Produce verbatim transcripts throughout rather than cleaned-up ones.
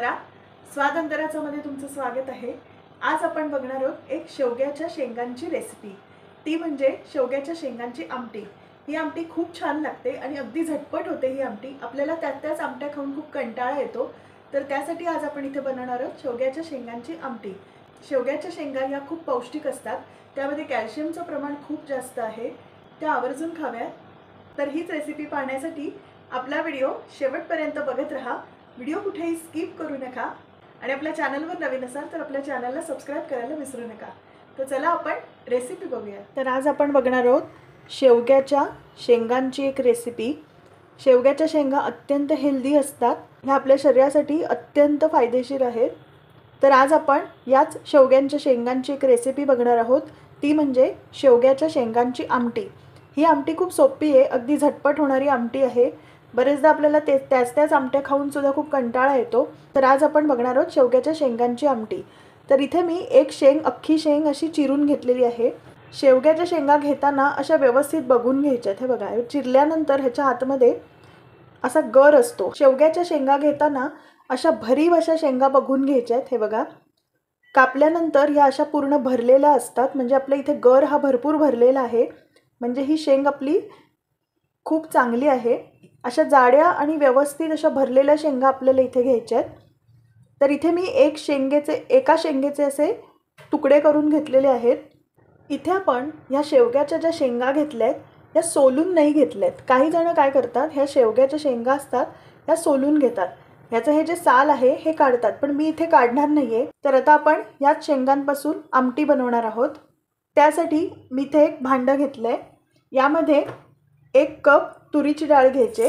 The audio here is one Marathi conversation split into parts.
अंतरा स्वाद अंतरामध्ये तुमचं स्वागत आहे। आज आपण बघणार आहोत एक शेवग्याच्या शेंगांची रेसिपी, ती म्हणजे शेवग्याच्या शेंगांची आमटी। ही आमटी खूप छान लागते आणि अगदी झटपट होते। ही आमटी आपल्याला त्यात त्याच आमट्या खाऊन खूप कंटाळा येतो, तर त्यासाठी आज आपण इथे बनवणार आहोत शेवग्याच्या शेंगांची आमटी। शेवग्याच्या शेंगा या खूप पौष्टिक असतात, त्यामध्ये कॅल्शियमचं प्रमाण खूप जास्त आहे, त्या आवर्जून खाव्यात। तर हीच रेसिपी पाहण्यासाठी आपला व्हिडिओ शेवटपर्यंत बघत रहा, व्हिडिओ कुठेही स्किप करू नका आणि आपल्या चॅनलवर नवीन असाल तर आपल्या चॅनलला सबस्क्राइब करायला विसरू नका। तर चला आपण रेसिपी बघूया। तर आज आपण बघणार आहोत शेवग्याच्या शेंगांची एक रेसिपी। शेवग्याच्या शेंगा अत्यंत हेल्दी असतात, ह्या आपल्या शरीरासाठी अत्यंत फायदेशीर आहेत। तर आज आपण याच शेवग्यांच्या शेंगांची एक रेसिपी बघणार आहोत, ती म्हणजे शेवग्याच्या शेंगांची आमटी। ही आमटी खूप सोपी आहे, अगदी झटपट होणारी आमटी आहे। बरेचदा आपल्याला ते त्याच त्याच आमट्या खाऊन सुद्धा खूप कंटाळा येतो, तर आज आपण बघणार आहोत शेवग्याच्या शेंगांची आमटी। तर इथे मी एक शेंग अख्खी शेंग अशी चिरून घेतलेली आहे। शेवग्याच्या शेंगा घेताना अशा व्यवस्थित बघून घ्यायच्यात। हे बघा, चिरल्यानंतर ह्याच्या आतमध्ये असा गर असतो। शेवग्याच्या शेंगा घेताना अशा भरीव अशा शेंगा बघून घ्यायच्यात। हे बघा, कापल्यानंतर ह्या अशा पूर्ण भरलेल्या असतात, म्हणजे आपल्या इथे गर हा भरपूर भरलेला आहे, म्हणजे ही शेंग आपली खूप चांगली आहे। अशा जाड्या आणि व्यवस्थित अशा भरलेल्या शेंगा आपल्याला इथे घ्यायच्या आहेत। तर इथे मी एक शेंगेचे एका शेंगेचे असे तुकडे करून घेतलेले आहेत। इथे आपण ह्या शेवग्याच्या ज्या शेंगा घेतल्यात त्या सोलून नाही घेतल्यात। काही जण काय करतात, ह्या शेवग्याच्या शेंगा असतात ह्या सोलून घेतात, ह्याचं हे जे साल आहे हे काढतात, पण मी इथे काढणार नाहीये। तर आता आपण याच शेंगांपासून आमटी बनवणार आहोत। त्यासाठी मी इथे एक भांडं घेतलंय, यामध्ये एक कप तुरीची डाळ घ्यायचे।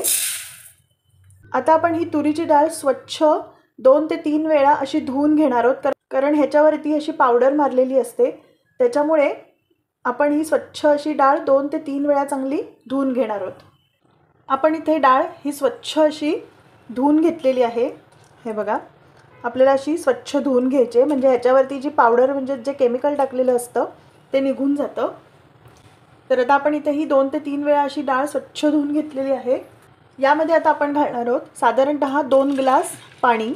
आता आपण ही तुरीची डाळ स्वच्छ दोन ते तीन वेळा अशी धुवून घेणार आहोत, कारण ह्याच्यावरती अशी पावडर मारलेली असते, त्याच्यामुळे आपण ही स्वच्छ अशी डाळ दोन ते तीन वेळा चांगली धुवून घेणार आहोत। आपण इथे डाळ ही स्वच्छ अशी धुवून घेतलेली आहे। हे बघा, आपल्याला अशी स्वच्छ धुवून घ्यायचे, म्हणजे ह्याच्यावरती जी पावडर म्हणजे जे केमिकल टाकलेलं असतं ते निघून जातं। तर आता आपण इथे ही दोन ते तीन वेळा अशी डाळ स्वच्छ धुवून घेतलेली आहे। यामध्ये आता आपण घालणार आहोत साधारणतः दोन ग्लास पाणी।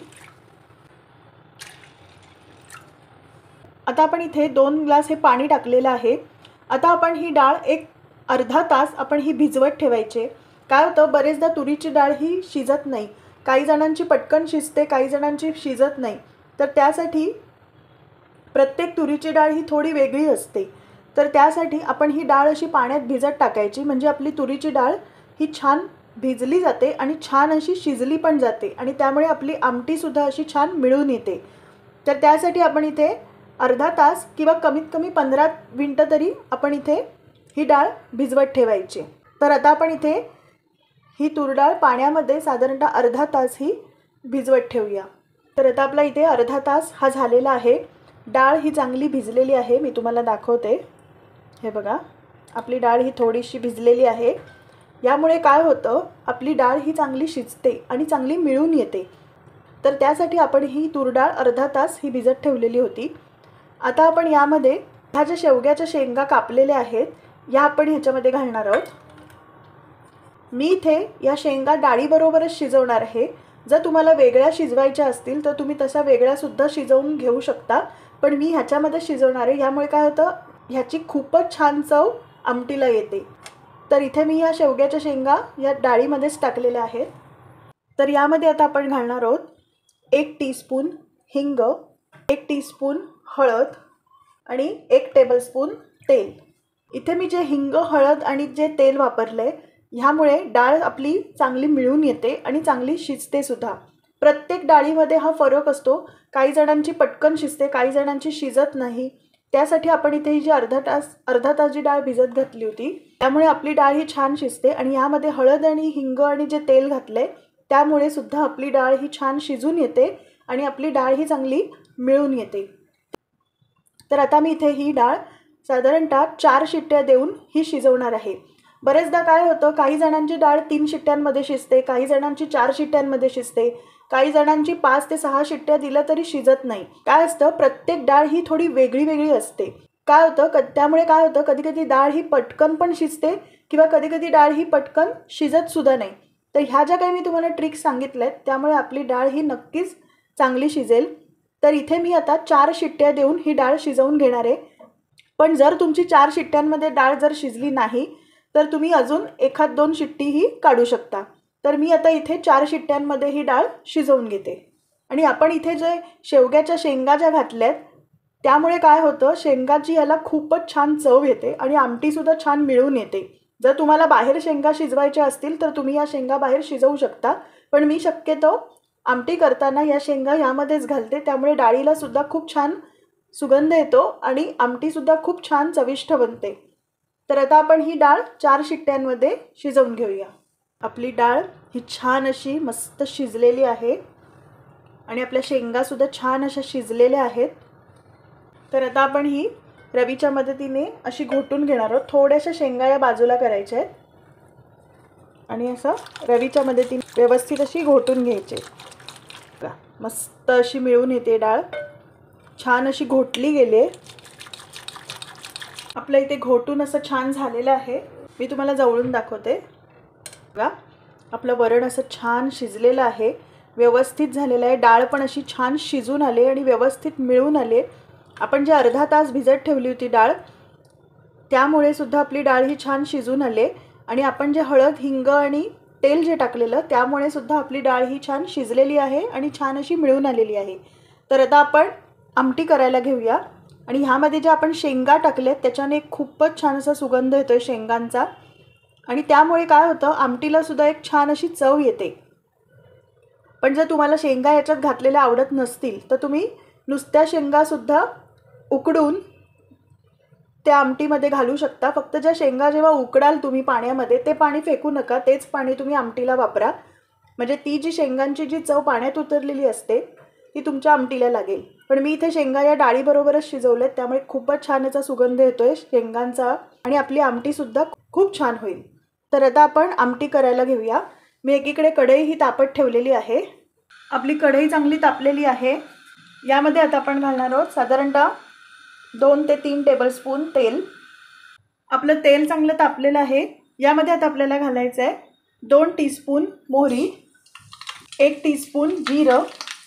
आता आपण इथे दोन ग्लास हे पाणी टाकलेलं आहे। आता आपण ही डाळ एक अर्धा तास आपण ही भिजवत ठेवायचे। काय होतं, बरेचदा तुरीची डाळ ही शिजत नाही, काही जणांची पटकन शिजते, काही जणांची शिजत नाही, तर त्यासाठी प्रत्येक तुरीची डाळ ही थोडी वेगळी असते। तर त्यासाठी आपण ही डाळ अशी पाण्यात भिजत टाकायची, म्हणजे आपली तुरीची डाळ ही छान भिजली जाते आणि छान अशी शिजली पण जाते, आणि त्यामुळे आपली आमटी सुद्धा अशी छान मिळून येते। तर त्यासाठी आपण इथे अर्धा तास किंवा कमीत कमी पंधरा मिनिटं तरी आपण इथे ही डाळ भिजवत ठेवायची। तर आता आपण इथे ही तूर डाळ पाण्यामध्ये साधारणतः अर्धा तास ही भिजवत ठेवूया। तर आता आपला इथे अर्धा तास हा झालेला आहे। डाळ ही चांगली भिजलेली आहे, मी तुम्हाला दाखवते। हे बघा, आपली डाळ ही थोडीशी भिजलेली आहे। यामुळे काय होतं, आपली डाळ ही चांगली शिजते आणि चांगली मिळून येते। तर त्यासाठी आपण ही तूर डाळ अर्धा तास ही भिजत ठेवलेली होती। आता आपण यामध्ये ह्या ज्या शेवग्याच्या शेंगा कापलेल्या आहेत या आपण ह्याच्यामध्ये घालणार आहोत। मी इथे या शेंगा डाळीबरोबरच शिजवणार आहे। जर तुम्हाला वेगळ्या शिजवायच्या असतील तर तुम्ही तशा वेगळ्या सुद्धा शिजवून घेऊ शकता, पण मी ह्याच्यामध्ये शिजवणार आहे, यामुळे काय होतं, ह्याची खूपच छान चव आमटीला येते। तर इथे मी या शेवग्याच्या शेंगा या डाळीमध्येच टाकलेल्या आहेत। तर यामध्ये आता आपण घालणार आहोत एक टीस्पून हिंग, एक टीस्पून हळद आणि एक टेबलस्पून तेल। इथे मी जे हिंग, हळद आणि जे तेल वापरले, ह्यामुळे डाळ आपली चांगली मिळून येते आणि चांगली शिजते सुद्धा। प्रत्येक डाळीमध्ये हा फरक असतो, काही जणांची पटकन शिजते, काही जणांची शिजत नाही। त्यासाठी आपण इथे ही जी अर्धा तास अर्धा तास जी डाळ भिजत घातली होती, त्यामुळे आपली डाळ ही छान शिजते। आणि यामध्ये हळद आणि हिंग आणि जे तेल घातले त्यामुळे सुद्धा आपली डाळ ही छान शिजून येते आणि आपली डाळ ही चांगली मिळून येते। तर आता मी इथे ही डाळ साधारणतः चार शिट्ट्या देऊन ही शिजवणार आहे। बरेचदा काय होतं, काही जणांची डाळ तीन शिट्ट्यांमध्ये शिजते, काही जणांची चार शिट्ट्यांमध्ये शिजते, काही जणांची पाच ते सहा शिट्ट्या दिल्या तरी शिजत नाही। काय असतं, प्रत्येक डाळ ही थोडी वेगळी वेगळी असते। काय होतं, क त्यामुळे काय होतं, कधी कधी डाळ ही पटकन पण शिजते किंवा कधी कधी डाळ ही पटकन शिजत सुद्धा नाही। तर ह्या ज्या काही मी तुम्हाला ट्रिक्स सांगितल्यात त्यामुळे आपली डाळ ही नक्कीच चांगली शिजेल. तर इथे मी आता चार शिट्ट्या देऊन ही डाळ शिजवून घेणार आहे. पण जर तुमची चार शिट्ट्यांमध्ये डाळ जर शिजली नाही तर तुम्ही अजून एखाद दोन शिट्टीही काढू शकता. तर मी आता इथे चार शिट्ट्यांमध्ये ही डाळ शिजवून घेते. आणि आपण इथे जे शेवग्याच्या शेंगा ज्या घातल्यात त्यामुळे काय होतं, शेंगाची याला खूपच छान चव येते आणि आमटीसुद्धा छान मिळून येते. जर तुम्हाला बाहेर शेंगा शिजवायच्या असतील तर तुम्ही या शेंगा बाहेर शिजवू शकता, पण मी शक्यतो आमटी करताना या शेंगा ह्यामध्येच घालते. त्यामुळे डाळीला सुद्धा खूप छान सुगंध येतो आणि आमटीसुद्धा खूप छान चविष्ट बनते. तर आता आपण ही डाळ चार शिट्ट्यांमध्ये शिजवून घेऊया. आपली डाळ ही छान अशी मस्त शिजलेली आहे आणि आपल्या शेंगासुद्धा छान अशा शिजलेल्या आहेत. तर आता आपण ही रवीच्या मदतीने अशी घोटून घेणार आहोत. थोड्याशा शेंगा या बाजूला करायच्या आहेत आणि असं रवीच्या मदतीने व्यवस्थित अशी घोटून घ्यायचे. मस्त अशी मिळून येते डाळ, छान अशी घोटली गेली. आपलं इथे घोटून असं छान झालेलं आहे. मी तुम्हाला जवळून दाखवते बघा. आपलं वरण असं छान शिजलेलं आहे, व्यवस्थित झालेलं आहे. डाळ पण अशी छान शिजून आले आणि व्यवस्थित मिळून आले. आपण जे अर्धा तास भिजत ठेवली होती डाळ त्यामुळे सुद्धा आपली डाळ ही छान शिजून आले. आणि आपण जे हळद हिंग आणि तेल जे टाकलेलं त्यामुळे सुद्धा आपली डाळ ही छान शिजलेली आहे आणि छान अशी मिळून आलेली आहे. तर आता आपण आमटी करायला घेऊया. आणि ह्यामध्ये जे आपण शेंगा टाकल्यात त्याच्याने खूपच छान असा सुगंध येतोय शेंगांचा आणि त्यामुळे काय होतं, आमटीला सुद्धा एक छान अशी चव येते. पण जर तुम्हाला शेंगा याच्यात घातलेल्या आवडत नसतील तर तुम्ही नुसत्या शेंगासुद्धा उकडून त्या आमटीमध्ये घालू शकता. फक्त ज्या शेंगा जेव्हा उकडाल तुम्ही पाण्यामध्ये ते पाणी फेकू नका, तेच पाणी तुम्ही आमटीला वापरा. म्हणजे ती जी शेंगांची जी चव पाण्यात उतरलेली असते ती तुमच्या आमटीला लागेल. पण मी इथे शेंगा या डाळीबरोबरच शिजवलेत त्यामुळे खूपच छान याचा सुगंध येतोय शेंगांचा आणि आपली आमटीसुद्धा खूप छान होईल. तर आता आपण आमटी करायला घेऊया. मी एकीकडे कढई ही तापत ठेवलेली आहे. आपली कढई चांगली तापलेली आहे. यामध्ये आता आपण घालणार आहोत साधारणतः दोन ते तीन टेबलस्पून तेल. आपलं तेल चांगलं तापलेलं आहे. यामध्ये आता आपल्याला घालायचं आहे दोन टीस्पून मोहरी, एक टीस्पून जिरं,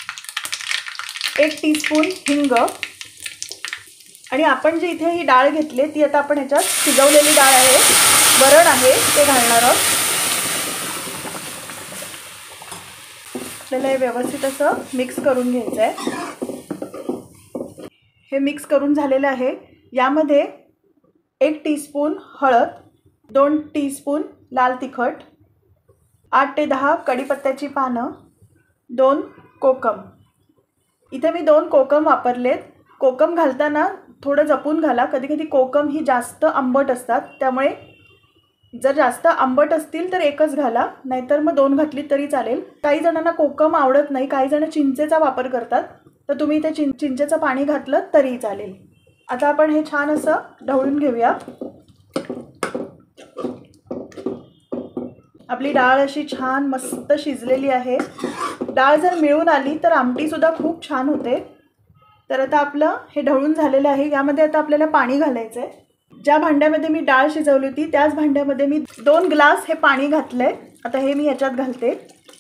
एक टीस्पून हिंग आणि आपण जी इथे ही डाळ घेतली ती आता आपण ह्याच्यात शिजवलेली डाळ आहे, वरण आहे ते घालणार आहोत. आपल्याला हे व्यवस्थित असं मिक्स करून घ्यायचं आहे. हे मिक्स करून झालेलं आहे. यामध्ये एक टीस्पून हळद, दोन टीस्पून लाल तिखट, आठ ते दहा कढीपत्त्याची पानं, दोन कोकम. इथे मी दोन कोकम वापरलेत. कोकम घालताना थोडं जपून घाला. कधी कधी कोकम ही जास्त आंबट असतात त्यामुळे जर जास्त आंबट असतील तर एकच घाला, नाहीतर मग दोन घातली तरी चालेल. काही जणांना कोकम आवडत नाही, काही जण चिंचेचा वापर करतात, तर तुम्ही इथे चिं चिंचेचं पाणी घातलं तरी चालेल. आता आपण हे छान असं ढवळून घेऊया. आपली डाळ अशी छान मस्त शिजलेली आहे. डाळ जर मिळून आली तर आमटीसुद्धा खूप छान होते. तर आता आपलं हे ढवळून झालेलं आहे. यामध्ये आता आपल्याला पाणी घालायचं आहे. ज्या भांड्यामध्ये मी डाळ शिजवली होती त्याच भांड्यामध्ये मी दोन ग्लास हे पाणी घातलं आहे. आता हे मी याच्यात घालते.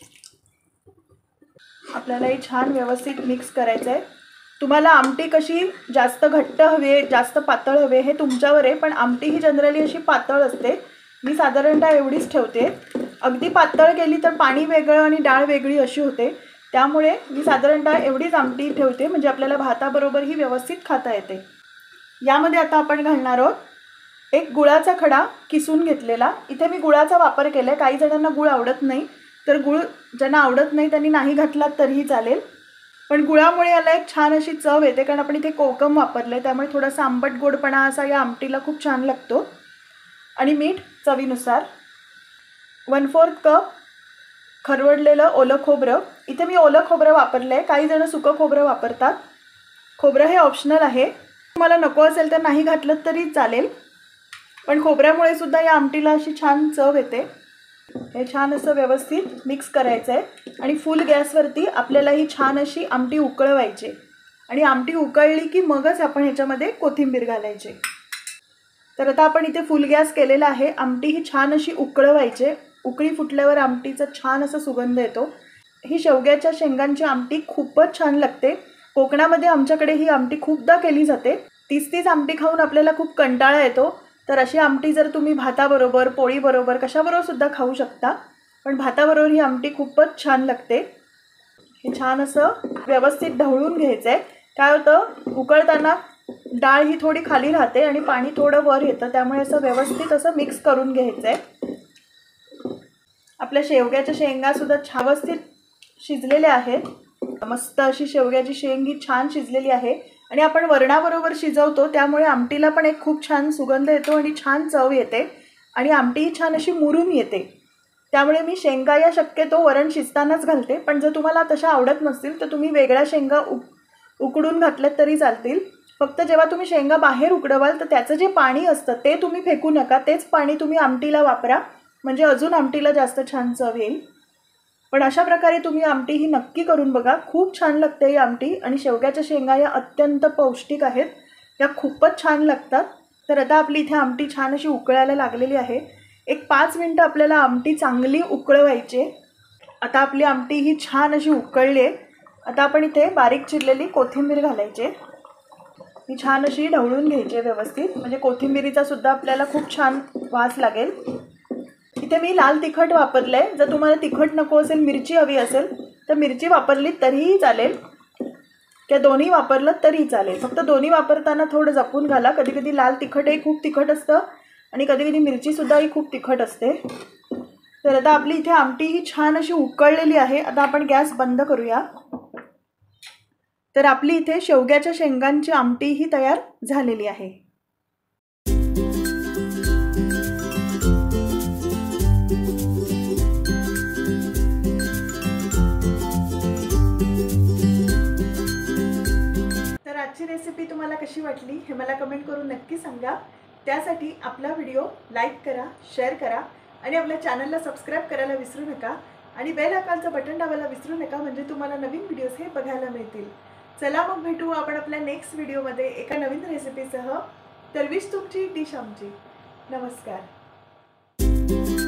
आपल्याला हे छान व्यवस्थित मिक्स करायचं आहे. तुम्हाला आमटी कशी जास्त घट्ट हवी आहे जास्त पातळ हवी आहे हे तुमच्यावर आहे, पण आमटी ही जनरली अशी पातळ असते. मी साधारणतः एवढीच ठेवते. अगदी पातळ केली तर पाणी वेगळं आणि डाळ वेगळी अशी होते. त्यामुळे मी साधारणतः एवढीच आमटी ठेवते म्हणजे आपल्याला भाताबरोबर ही व्यवस्थित खाता येते. यामध्ये आता आपण घालणार आहोत एक गुळाचा खडा किसून घेतलेला. इथे मी गुळाचा वापर केला आहे. काही जणांना गुळ आवडत नाही तर गुळ ज्यांना आवडत नाही त्यांनी नाही घातलात तरीही चालेल, पण गुळामुळे याला एक छान अशी चव येते कारण आपण इथे कोकम वापरले त्यामुळे थोडासा आंबट गोडपणा असा या आमटीला खूप छान लागतो. आणि मीठ चवीनुसार. वन फोर्थ कप खरवडलेलं ओलं खोबरं. इथे मी ओलं खोबरं वापरलं आहे. काही जण सुकं खोबरं वापरतात. खोबरं हे ऑप्शनल आहे. तुम्हाला नको असेल तर नाही घातलं तरी चालेल, पण खोबऱ्यामुळे सुद्धा या आमटीला अशी छान चव येते. हे छान असं व्यवस्थित मिक्स करायचं आहे आणि फुल गॅसवरती आपल्याला ही छान अशी आमटी उकळवायची आणि आमटी उकळली की मगच आपण ह्याच्यामध्ये कोथिंबीर घालायची. तर आता आपण इथे फुल गॅस केलेला आहे. आमटी ही छान अशी उकळवायची. उकळी फुटल्यावर आमटीचा छान असा सुगंध येतो. ही शेवग्याच्या शेंगांची आमटी खूपच छान लागते। कोकणामध्ये आमच्याकडे ही आमटी खूपदा केली जाते। तीच तीच आमटी खाऊन आपल्याला खूप कंटाळा येतो, तर अशी आमटी जर तुम्ही भाताबरोबर, पोळीबरोबर, कशाबरोबर सुद्धा खाऊ शकता, पण भाताबरोबर ही आमटी खूपच छान लागते। हे छान असं व्यवस्थित ढवळून घ्यायचं आहे। काय होतं, उकळताना डाळ ही थोडी खाली राहते आणि पाणी थोडं वर येतं, त्यामुळे असं व्यवस्थित असं मिक्स करून घ्यायचं आहे। आपल्या शेवग्याच्या शेंगा सुद्धा छान व्यवस्थित शिजलेल्या आहेत। मस्त अशी शेवग्याची शेंग ही छान शिजलेली आहे आणि आपण वरणाबरोबर शिजवतो, त्यामुळे आमटीला पण एक खूप छान सुगंध येतो आणि छान चव येते आणि आमटी छान अशी मुरून येते। त्यामुळे मी शेंगा या शक्यतो वरण शिजतानाच घालते, पण जर तुम्हाला तशा आवडत नसतील तर तुम्ही वेगळ्या शेंगा उक उकडून घातल्यात तरी चालतील। फक्त जेव्हा तुम्ही शेंगा बाहेर उकडवाल तर त्याचं जे पाणी असतं ते तुम्ही फेकू नका, तेच पाणी तुम्ही आमटीला वापरा, म्हणजे अजून आमटीला जास्त छान चव येईल। पण अशा प्रकारे तुम्ही आमटी ही नक्की करून बघा, खूप छान लागते ही आमटी। आणि शेवग्याच्या शेंगा या अत्यंत पौष्टिक आहेत, या खूपच छान लागतात। तर आता आपली इथे आमटी छान अशी उकळायला लागलेली आहे। एक पाच मिनटं आपल्याला आमटी चांगली उकळवायची। आता आपली आमटी ही छान अशी उकळली आहे। आता आपण इथे बारीक चिरलेली कोथिंबीर घालायची, ही छान अशी ढवळून घ्यायची व्यवस्थित, म्हणजे कोथिंबीरीचा सुद्धा आपल्याला खूप छान वास लागेल। इथे मी लाल तिखट वापरलंय, जर तुम्हाला तिखट नको असेल, मिरची हवी असेल तर मिरची वापरली तरीही चालेल, त्या दोन्ही वापरलं तरी चालेल। फक्त दोन्ही वापरताना थोडं जपून घाला, कधी कधी लाल तिखटही खूप तिखट असतं आणि कधी कधी मिरचीसुद्धा ही खूप तिखट असते। तर आता आपली इथे आमटी ही छान अशी उकळलेली आहे। आता आपण गॅस बंद करूया। तर आपली इथे शेवग्याच्या शेंगांची आमटी ही तयार झालेली आहे। तर आजची रेसिपी तुम्हाला कशी वाटली हे मला कमेंट करून नक्की सांगा। त्यासाठी आपला व्हिडिओ लाईक करा, शेअर करा आणि आपल्या चॅनलला सबस्क्राईब करायला विसरू नका आणि बेल आयकॉनचं बटन दाबायला विसरू नका, म्हणजे तुम्हाला नवीन व्हिडिओज हे बघायला मिळतील। चला मग भेटू आपण आपल्या नेक्स्ट व्हिडिओमध्ये एका नवीन रेसिपीसह। तर विश तुमची डिश आमची। नमस्कार।